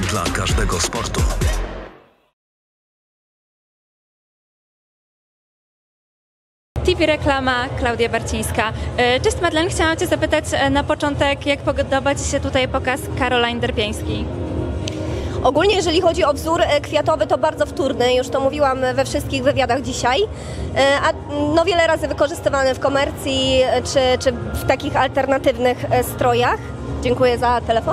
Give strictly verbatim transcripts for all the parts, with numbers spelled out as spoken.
dla każdego sportu. T V Reklama, Klaudia Barcińska. Cześć Madeleine, chciałam Cię zapytać na początek, jak podoba Ci się tutaj pokaz Caroline Derpieńskiej? Ogólnie jeżeli chodzi o wzór kwiatowy, to bardzo wtórny, już to mówiłam we wszystkich wywiadach dzisiaj, a no wiele razy wykorzystywany w komercji czy, czy w takich alternatywnych strojach. Dziękuję za telefon.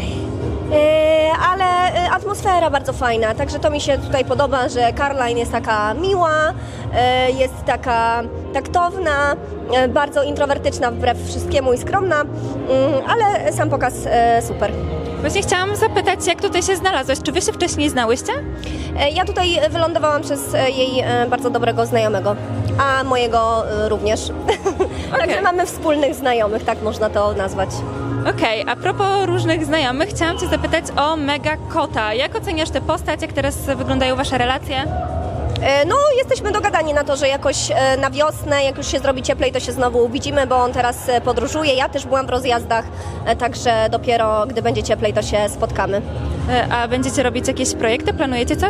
Ale atmosfera bardzo fajna, także to mi się tutaj podoba, że Caroline jest taka miła, jest taka taktowna, bardzo introwertyczna wbrew wszystkiemu i skromna, ale sam pokaz super. Właśnie chciałam zapytać, jak tutaj się znalazłaś? Czy Wy się wcześniej znałyście? Ja tutaj wylądowałam przez jej bardzo dobrego znajomego, a mojego również. Okay. Także mamy wspólnych znajomych, tak można to nazwać. Okej, okay, a propos różnych znajomych, chciałam Cię zapytać o Mega Kota. Jak oceniasz tę postać? Jak teraz wyglądają Wasze relacje? No, jesteśmy dogadani na to, że jakoś na wiosnę, jak już się zrobi cieplej, to się znowu widzimy, bo on teraz podróżuje. Ja też byłam w rozjazdach, także dopiero gdy będzie cieplej, to się spotkamy. A będziecie robić jakieś projekty? Planujecie coś?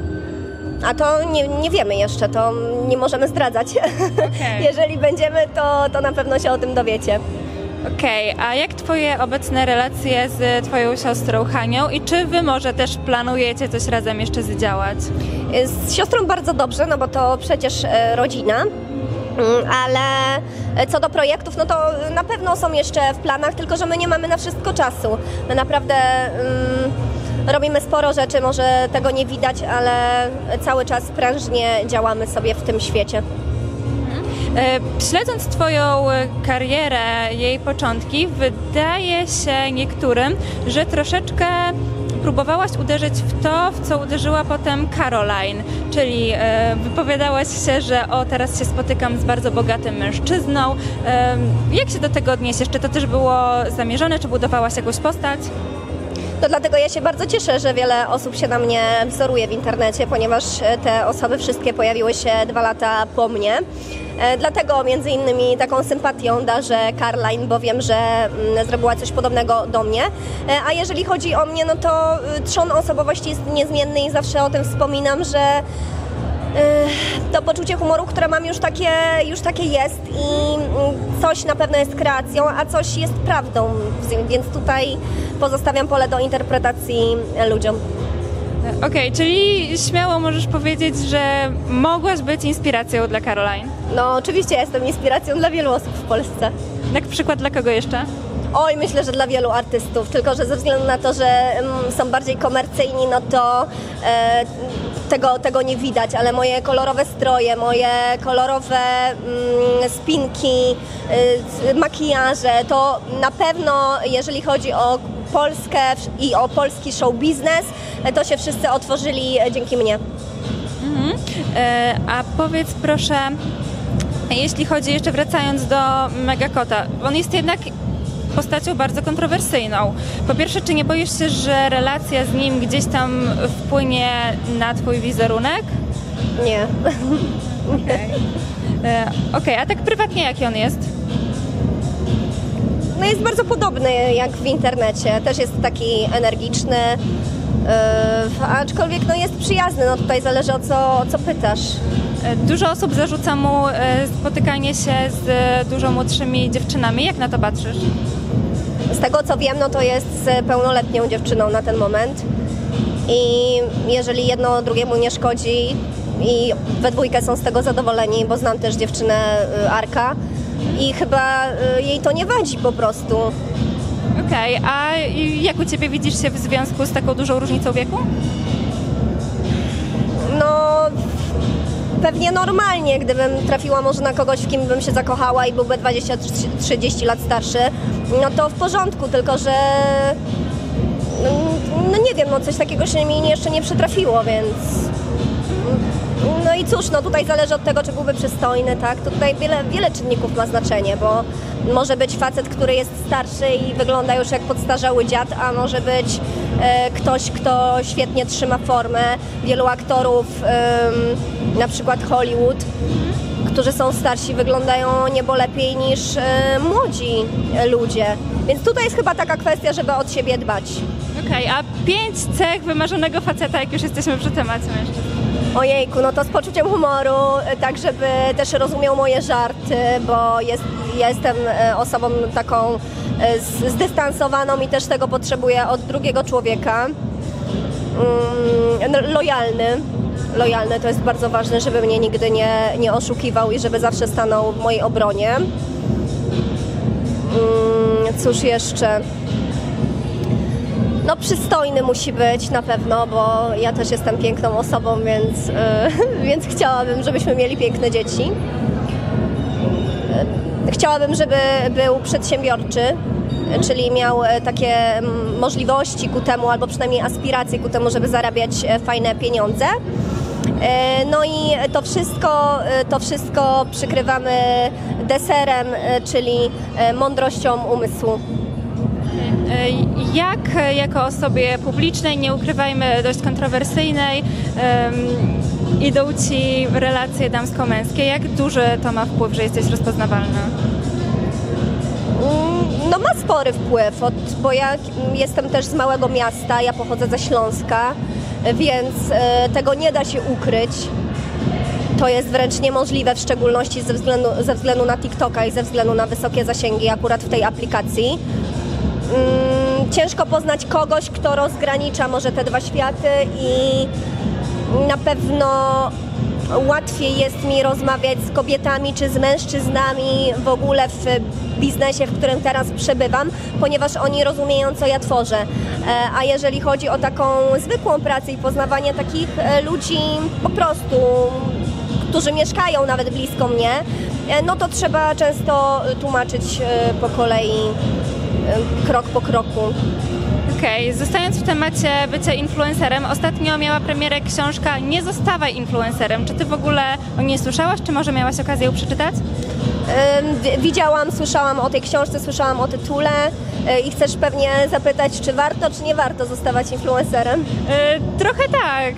A to nie, nie wiemy jeszcze, to nie możemy zdradzać. Okay. Jeżeli będziemy, to, to na pewno się o tym dowiecie. Okej, okay, a jak Twoje obecne relacje z Twoją siostrą Hanią i czy Wy może też planujecie coś razem jeszcze zdziałać? Z siostrą bardzo dobrze, no bo to przecież rodzina, ale co do projektów, no to na pewno są jeszcze w planach, tylko że my nie mamy na wszystko czasu. My naprawdę um, robimy sporo rzeczy, może tego nie widać, ale cały czas prężnie działamy sobie w tym świecie. Śledząc Twoją karierę, jej początki, wydaje się niektórym, że troszeczkę próbowałaś uderzyć w to, w co uderzyła potem Caroline, czyli wypowiadałaś się, że o, teraz się spotykam z bardzo bogatym mężczyzną. Jak się do tego odniesiesz? Czy to też było zamierzone, czy budowałaś jakąś postać? To dlatego ja się bardzo cieszę, że wiele osób się na mnie wzoruje w internecie, ponieważ te osoby wszystkie pojawiły się dwa lata po mnie. Dlatego między innymi taką sympatią darzę Caroline, bo wiem, że zrobiła coś podobnego do mnie. A jeżeli chodzi o mnie, no to trzon osobowości jest niezmienny i zawsze o tym wspominam, że to poczucie humoru, które mam już takie, już takie jest i coś na pewno jest kreacją, a coś jest prawdą, więc tutaj pozostawiam pole do interpretacji ludziom. Okej, okay, czyli śmiało możesz powiedzieć, że mogłaś być inspiracją dla Caroline? No oczywiście ja jestem inspiracją dla wielu osób w Polsce. Jak przykład dla kogo jeszcze? Oj, myślę, że dla wielu artystów, tylko że ze względu na to, że mm, są bardziej komercyjni, no to e, tego, tego nie widać, ale moje kolorowe stroje, moje kolorowe mm, spinki, y, makijaże, to na pewno jeżeli chodzi o Polskę i o polski show biznes, to się wszyscy otworzyli dzięki mnie. Mhm. E, a powiedz proszę, jeśli chodzi jeszcze wracając do Mega Kota, on jest jednak postacią bardzo kontrowersyjną. Po pierwsze, czy nie boisz się, że relacja z nim gdzieś tam wpłynie na Twój wizerunek? Nie. Okej, okay. okay, a tak prywatnie jaki on jest? No jest bardzo podobny jak w internecie, też jest taki energiczny, yy, aczkolwiek no jest przyjazny, no tutaj zależy o co, o co pytasz. Dużo osób zarzuca mu spotykanie się z dużo młodszymi dziewczynami, jak na to patrzysz? Z tego co wiem, no to jest z pełnoletnią dziewczyną na ten moment i jeżeli jedno drugiemu nie szkodzi i we dwójkę są z tego zadowoleni, bo znam też dziewczynę Arka, i chyba jej to nie wadzi po prostu. Okej, okay, a jak u Ciebie widzisz się w związku z taką dużą różnicą wieku? No, pewnie normalnie, gdybym trafiła może na kogoś, w kim bym się zakochała i byłby dwadzieścia trzydzieści lat starszy, no to w porządku, tylko że no nie wiem, no coś takiego się mi jeszcze nie przytrafiło, więc no i cóż, no tutaj zależy od tego, czy byłby przystojny, tak? To tutaj wiele, wiele czynników ma znaczenie, bo może być facet, który jest starszy i wygląda już jak podstarzały dziad, a może być e, ktoś, kto świetnie trzyma formę. Wielu aktorów, e, na przykład Hollywood, którzy są starsi, wyglądają niebo lepiej niż e, młodzi ludzie. Więc tutaj jest chyba taka kwestia, żeby od siebie dbać. Okej, a pięć cech wymarzonego faceta, jak już jesteśmy przy temacie mężczyzn. Ojejku, no to z poczuciem humoru, tak żeby też rozumiał moje żarty, bo jest, ja jestem osobą taką zdystansowaną i też tego potrzebuję od drugiego człowieka. Mm, lojalny. Lojalny to jest bardzo ważne, żeby mnie nigdy nie, nie oszukiwał i żeby zawsze stanął w mojej obronie. Mm, cóż jeszcze? No przystojny musi być na pewno, bo ja też jestem piękną osobą, więc, yy, więc chciałabym, żebyśmy mieli piękne dzieci. Yy, chciałabym, żeby był przedsiębiorczy, czyli miał takie możliwości ku temu, albo przynajmniej aspiracje ku temu, żeby zarabiać fajne pieniądze. No i to wszystko, to wszystko przykrywamy deserem, czyli mądrością umysłu. Jak jako osobie publicznej, nie ukrywajmy, dość kontrowersyjnej, um, idą Ci relacje damsko-męskie? Jak duży to ma wpływ, że jesteś rozpoznawalna? No ma spory wpływ, od, bo ja jestem też z małego miasta, ja pochodzę ze Śląska, więc e, tego nie da się ukryć. To jest wręcz niemożliwe, w szczególności ze względu, ze względu na TikToka i ze względu na wysokie zasięgi akurat w tej aplikacji. Mm, ciężko poznać kogoś, kto rozgranicza może te dwa światy i na pewno łatwiej jest mi rozmawiać z kobietami czy z mężczyznami w ogóle w biznesie, w którym teraz przebywam, ponieważ oni rozumieją, co ja tworzę. A jeżeli chodzi o taką zwykłą pracę i poznawanie takich ludzi po prostu, którzy mieszkają nawet blisko mnie, no to trzeba często tłumaczyć po kolei, krok po kroku. Okej, okay. Zostając w temacie bycia influencerem, ostatnio miała premierę książka Nie zostawaj influencerem. Czy Ty w ogóle o niej słyszałaś, czy może miałaś okazję ją przeczytać? Yy, widziałam, słyszałam o tej książce, słyszałam o tytule yy, i chcesz pewnie zapytać, czy warto, czy nie warto zostawać influencerem? Yy, trochę tak.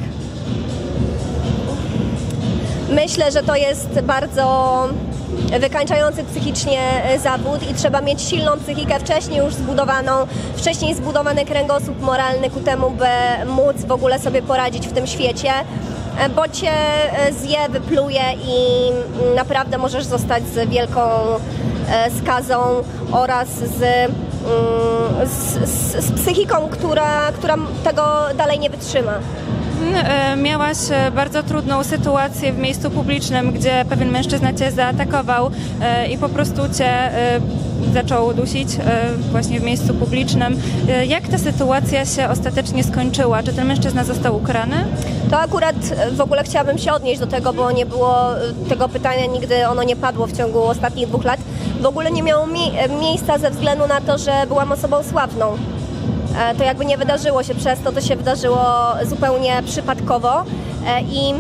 Myślę, że to jest bardzo wykańczający psychicznie zawód i trzeba mieć silną psychikę, wcześniej już zbudowaną, wcześniej zbudowany kręgosłup moralny ku temu, by móc w ogóle sobie poradzić w tym świecie, bo cię zje, wypluje i naprawdę możesz zostać z wielką skazą oraz z, z, z, z psychiką, która, która tego dalej nie wytrzyma. Miałaś bardzo trudną sytuację w miejscu publicznym, gdzie pewien mężczyzna Cię zaatakował i po prostu Cię zaczął dusić właśnie w miejscu publicznym. Jak ta sytuacja się ostatecznie skończyła? Czy ten mężczyzna został ukarany? To akurat w ogóle chciałabym się odnieść do tego, bo nie było tego pytania, nigdy ono nie padło w ciągu ostatnich dwóch lat. W ogóle nie miało mi miejsca ze względu na to, że byłam osobą sławną. To jakby nie wydarzyło się przez to, to się wydarzyło zupełnie przypadkowo i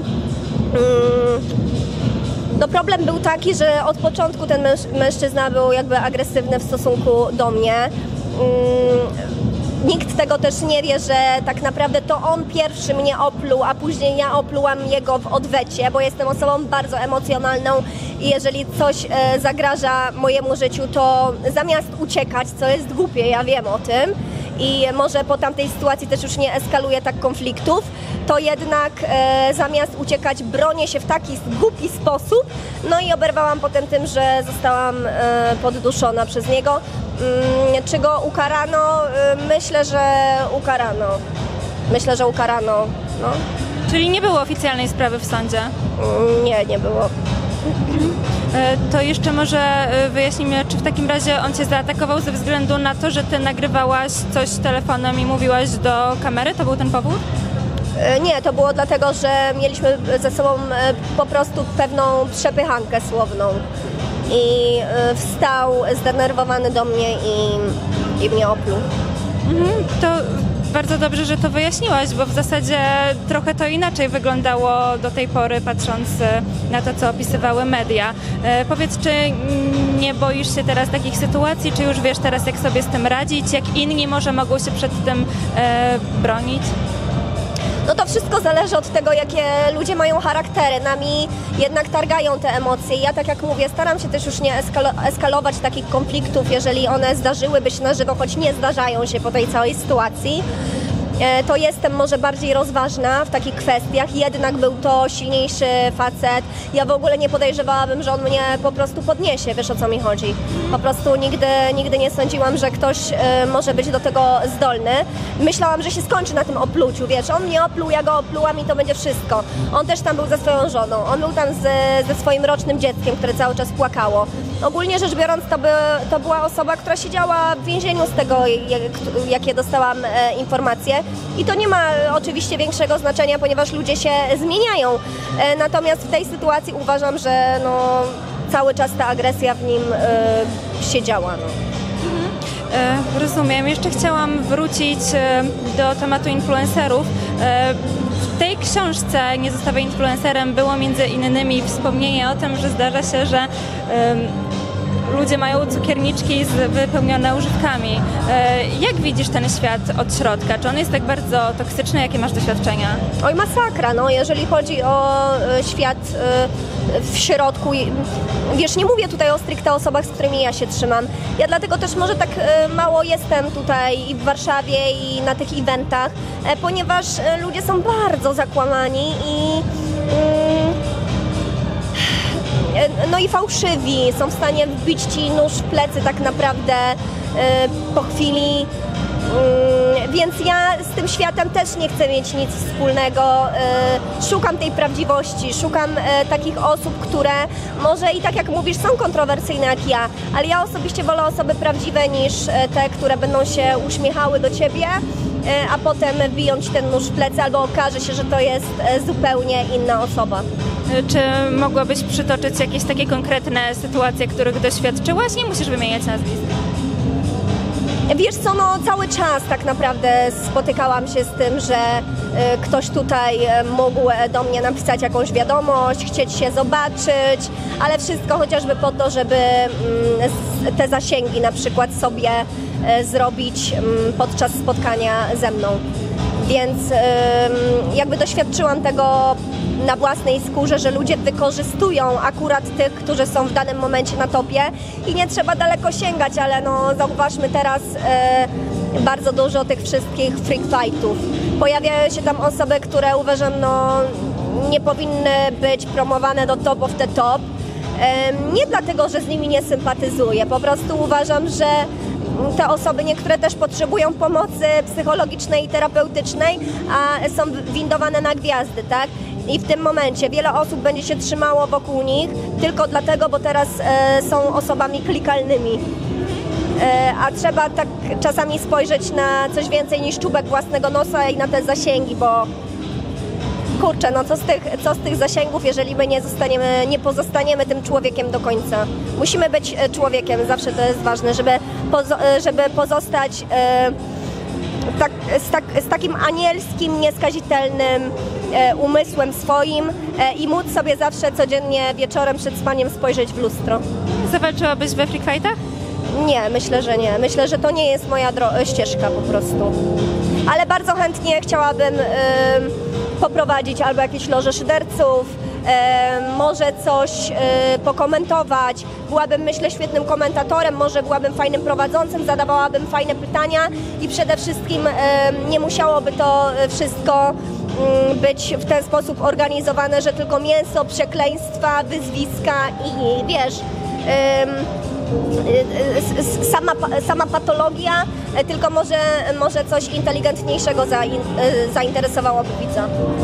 no problem był taki, że od początku ten mężczyzna był jakby agresywny w stosunku do mnie. Nikt tego też nie wie, że tak naprawdę to on pierwszy mnie opluł, a później ja oplułam jego w odwecie, bo jestem osobą bardzo emocjonalną i jeżeli coś zagraża mojemu życiu, to zamiast uciekać, co jest głupie, ja wiem o tym, i może po tamtej sytuacji też już nie eskaluje tak konfliktów, to jednak e, zamiast uciekać bronię się w taki głupi sposób, no i oberwałam potem tym, że zostałam e, podduszona przez niego. Mm, czy go ukarano? E, myślę, że ukarano. Myślę, że ukarano. No. Czyli nie było oficjalnej sprawy w sądzie? Mm, nie, nie było. To jeszcze może wyjaśnijmy, czy w takim razie on Cię zaatakował ze względu na to, że Ty nagrywałaś coś telefonem i mówiłaś do kamery? To był ten powód? Nie, to było dlatego, że mieliśmy ze sobą po prostu pewną przepychankę słowną i wstał zdenerwowany do mnie i, i mnie opluł. Mhm, to bardzo dobrze, że to wyjaśniłaś, bo w zasadzie trochę to inaczej wyglądało do tej pory, patrząc na to, co opisywały media. E, powiedz, czy nie boisz się teraz takich sytuacji, czy już wiesz teraz, jak sobie z tym radzić, jak inni może mogą się przed tym e, bronić? No to wszystko zależy od tego, jakie ludzie mają charaktery. Nami jednak targają te emocje. Ja, tak jak mówię, staram się też już nie eskalo eskalować takich konfliktów, jeżeli one zdarzyłyby się na żywo, choć nie zdarzają się po tej całej sytuacji. To jestem może bardziej rozważna w takich kwestiach, jednak był to silniejszy facet. Ja w ogóle nie podejrzewałabym, że on mnie po prostu podniesie, wiesz, o co mi chodzi. Po prostu nigdy, nigdy nie sądziłam, że ktoś y, może być do tego zdolny. Myślałam, że się skończy na tym opluciu, wiesz, on mnie opluł, ja go oplułam i to będzie wszystko. On też tam był ze swoją żoną, on był tam z, ze swoim rocznym dzieckiem, które cały czas płakało. Ogólnie rzecz biorąc, to, by, to była osoba, która siedziała w więzieniu z tego, jak, jakie dostałam e, informacje. I to nie ma oczywiście większego znaczenia, ponieważ ludzie się zmieniają. E, natomiast w tej sytuacji uważam, że no, cały czas ta agresja w nim e, siedziała. No. E, rozumiem. Jeszcze chciałam wrócić e, do tematu influencerów. E, w tej książce Nie zostawiaj influencerem było między innymi wspomnienie o tym, że zdarza się, że e, ludzie mają cukierniczki z, wypełnione używkami. E, jak widzisz ten świat od środka? Czy on jest tak bardzo toksyczny? Jakie masz doświadczenia? Oj, masakra, no, jeżeli chodzi o e, świat e, w środku. Wiesz, nie mówię tutaj o stricte osobach, z którymi ja się trzymam. Ja dlatego też może tak e, mało jestem tutaj i w Warszawie i na tych eventach, e, ponieważ e, ludzie są bardzo zakłamani i mm, no i fałszywi, są w stanie wbić ci nóż w plecy tak naprawdę yy, po chwili, yy, więc ja z tym światem też nie chcę mieć nic wspólnego. Yy, szukam tej prawdziwości, szukam yy, takich osób, które może i tak jak mówisz są kontrowersyjne jak ja, ale ja osobiście wolę osoby prawdziwe niż yy, te, które będą się uśmiechały do ciebie, yy, a potem wbiją ci ten nóż w plecy albo okaże się, że to jest yy, zupełnie inna osoba. Czy mogłabyś przytoczyć jakieś takie konkretne sytuacje, których doświadczyłaś? Nie musisz wymieniać nazwisk. Wiesz co, no cały czas tak naprawdę spotykałam się z tym, że y, ktoś tutaj y, mógł do mnie napisać jakąś wiadomość, chcieć się zobaczyć, ale wszystko chociażby po to, żeby y, te zasięgi na przykład sobie y, zrobić y, podczas spotkania ze mną. Więc y, jakby doświadczyłam tego na własnej skórze, że ludzie wykorzystują akurat tych, którzy są w danym momencie na topie i nie trzeba daleko sięgać, ale no zauważmy teraz e, bardzo dużo tych wszystkich freak fightów. Pojawiają się tam osoby, które uważam no nie powinny być promowane do top of the top. E, nie dlatego, że z nimi nie sympatyzuję, po prostu uważam, że te osoby niektóre też potrzebują pomocy psychologicznej i terapeutycznej, a są windowane na gwiazdy, tak? I w tym momencie wiele osób będzie się trzymało wokół nich tylko dlatego, bo teraz e, są osobami klikalnymi. E, a trzeba tak czasami spojrzeć na coś więcej niż czubek własnego nosa i na te zasięgi, bo kurczę, no co z tych, co z tych zasięgów, jeżeli my nie zostaniemy, nie pozostaniemy tym człowiekiem do końca. Musimy być człowiekiem, zawsze to jest ważne, żeby, pozo żeby pozostać e, tak, z, tak, z takim anielskim, nieskazitelnym e, umysłem swoim e, i móc sobie zawsze codziennie wieczorem przed spaniem spojrzeć w lustro. Zawalczyłabyś we freak fightach? Nie, myślę, że nie. Myślę, że to nie jest moja ścieżka po prostu. Ale bardzo chętnie chciałabym y, poprowadzić albo jakieś loże szyderców, y, może coś y, pokomentować. Byłabym, myślę, świetnym komentatorem, może byłabym fajnym prowadzącym, zadawałabym fajne pytania i przede wszystkim y, nie musiałoby to wszystko y, być w ten sposób organizowane, że tylko mięso, przekleństwa, wyzwiska i wiesz... Y, Sama, sama patologia, tylko może, może coś inteligentniejszego zainteresowałoby widza.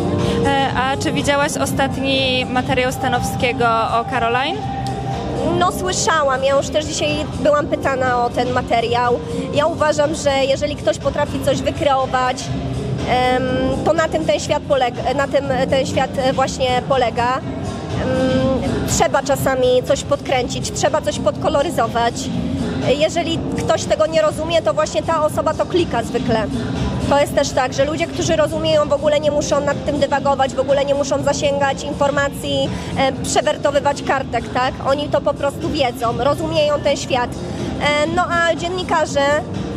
A czy widziałaś ostatni materiał Stanowskiego o Caroline? No słyszałam, ja już też dzisiaj byłam pytana o ten materiał. Ja uważam, że jeżeli ktoś potrafi coś wykreować, to na tym ten świat polega, na tym ten świat właśnie polega. Trzeba czasami coś podkręcić, trzeba coś podkoloryzować. Jeżeli ktoś tego nie rozumie, to właśnie ta osoba to klika zwykle. To jest też tak, że ludzie, którzy rozumieją, w ogóle nie muszą nad tym dywagować, w ogóle nie muszą zasięgać informacji, e, przewertowywać kartek, tak? Oni to po prostu wiedzą, rozumieją ten świat. E, no a dziennikarze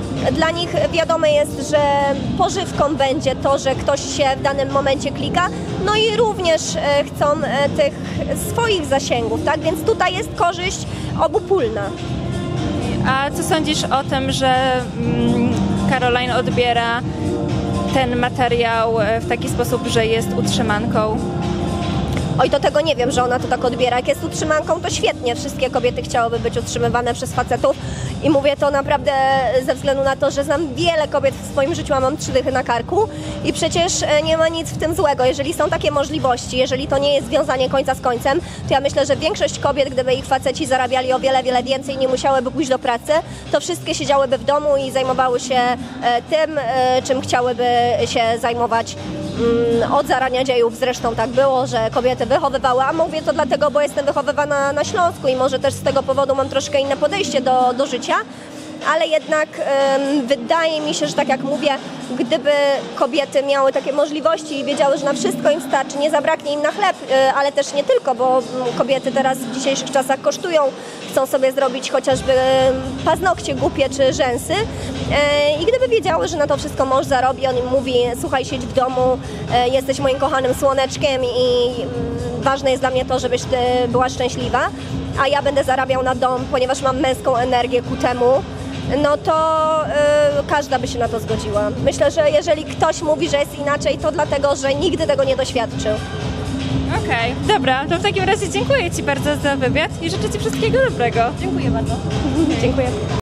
Dla nich wiadome jest, że pożywką będzie to, że ktoś się w danym momencie klika, no i również e, chcą e, tych swoich zasięgów, tak? Więc tutaj jest korzyść obopólna. A co sądzisz o tym, że mm, Caroline odbiera ten materiał w taki sposób, że jest utrzymanką? Oj, to tego nie wiem, że ona to tak odbiera. Jak jest utrzymanką, to świetnie. Wszystkie kobiety chciałyby być utrzymywane przez facetów. I mówię to naprawdę ze względu na to, że znam wiele kobiet w swoim życiu, a mam trzy dychy na karku. I przecież nie ma nic w tym złego. Jeżeli są takie możliwości, jeżeli to nie jest związanie końca z końcem, to ja myślę, że większość kobiet, gdyby ich faceci zarabiali o wiele, wiele więcej, nie musiałyby pójść do pracy, to wszystkie siedziałyby w domu i zajmowały się tym, czym chciałyby się zajmować. Od zarania dziejów zresztą tak było, że kobiety wychowywały, a mówię to dlatego, bo jestem wychowywana na Śląsku i może też z tego powodu mam troszkę inne podejście do, do życia, ale jednak ym, wydaje mi się, że tak jak mówię, gdyby kobiety miały takie możliwości i wiedziały, że na wszystko im starczy, nie zabraknie im na chleb, yy, ale też nie tylko, bo yy, kobiety teraz w dzisiejszych czasach kosztują, chcą sobie zrobić chociażby yy, paznokcie głupie czy rzęsy yy, i gdyby wiedziały, że na to wszystko mąż zarobi, on im mówi, słuchaj, siedź w domu, yy, jesteś moim kochanym słoneczkiem i yy, ważne jest dla mnie to, żebyś ty była szczęśliwa, a ja będę zarabiał na dom, ponieważ mam męską energię ku temu, no to y, każda by się na to zgodziła. Myślę, że jeżeli ktoś mówi, że jest inaczej, to dlatego, że nigdy tego nie doświadczył. Okej, okay, dobra, to w takim razie dziękuję Ci bardzo za wywiad i życzę Ci wszystkiego dobrego. Dziękuję bardzo. Dziękuję.